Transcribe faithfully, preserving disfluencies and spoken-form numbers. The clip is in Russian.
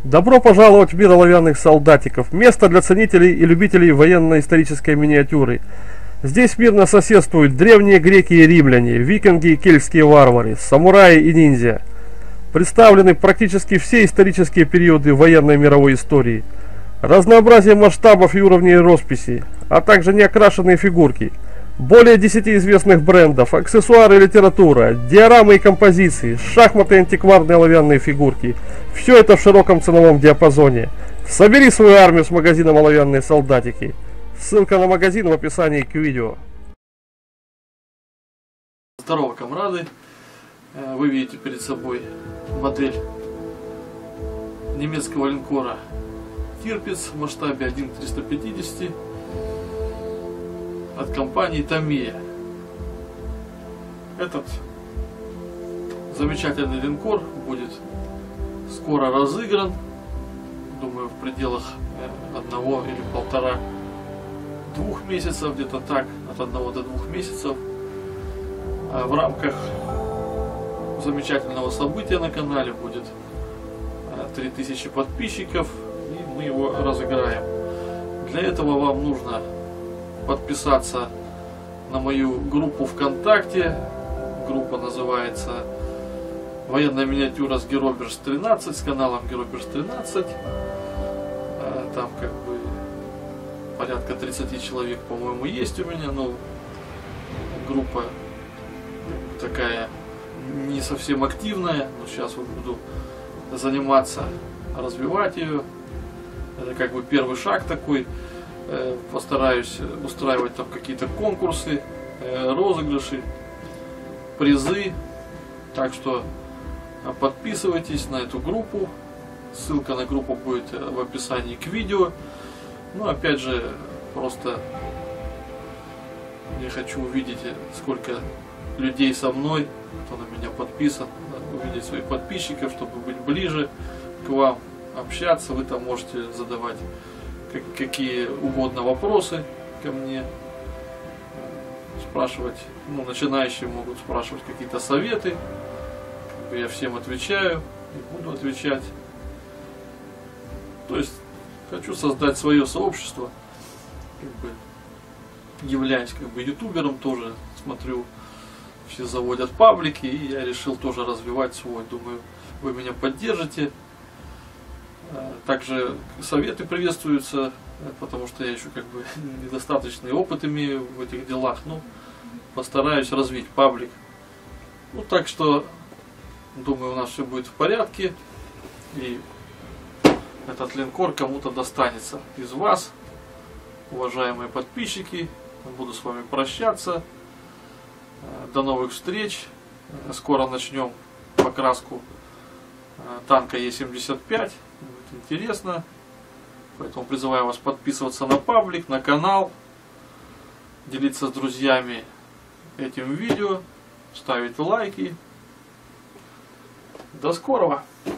Добро пожаловать в мир оловянных солдатиков, место для ценителей и любителей военно-исторической миниатюры. Здесь мирно соседствуют древние греки и римляне, викинги и кельтские варвары, самураи и ниндзя. Представлены практически все исторические периоды военной мировой истории. Разнообразие масштабов и уровней росписи, а также неокрашенные фигурки. Более десяти известных брендов, аксессуары и литература, диорамы и композиции, шахматы и антикварные оловянные фигурки. Все это в широком ценовом диапазоне. Собери свою армию с магазином «Оловянные солдатики». Ссылка на магазин в описании к видео. Здорово, комрады! Вы видите перед собой модель немецкого линкора Тирпиц в масштабе один к триста пятидесяти от компании Tamiya. Этот замечательный линкор будет скоро разыгран, думаю, в пределах одного или полтора двух месяцев, где-то так, от одного до двух месяцев, в рамках замечательного события на канале будет три тысячи подписчиков, и мы его разыграем. Для этого вам нужно подписаться на мою группу ВКонтакте. Группа называется «Военная миниатюра с Героберс тринадцать», с каналом Героберс тринадцать. Там как бы порядка тридцати человек, по-моему, есть у меня, но группа такая не совсем активная, но сейчас вот буду заниматься, развивать ее. Это как бы первый шаг такой. Постараюсь устраивать там какие-то конкурсы, розыгрыши, призы. Так что подписывайтесь на эту группу. Ссылка на группу будет в описании к видео. Ну, опять же, просто я хочу увидеть, сколько людей со мной, кто на меня подписан, увидеть своих подписчиков, чтобы быть ближе к вам, общаться. Вы там можете задавать какие угодно вопросы ко мне, спрашивать, ну, начинающие могут спрашивать какие-то советы, как бы я всем отвечаю и буду отвечать. То есть хочу создать свое сообщество, как бы являюсь как бы ютубером, тоже смотрю, все заводят паблики, и я решил тоже развивать свой. Думаю, вы меня поддержите. Также советы приветствуются, потому что я еще как бы недостаточный опыт имею в этих делах. Ну, постараюсь развить паблик. Ну, так что, думаю, у нас все будет в порядке. И этот линкор кому-то достанется из вас, уважаемые подписчики. Буду с вами прощаться. До новых встреч. Скоро начнем покраску танка Е семьдесят пять. Будет интересно. Поэтому призываю вас подписываться на паблик, на канал, делиться с друзьями этим видео, ставить лайки. До скорого!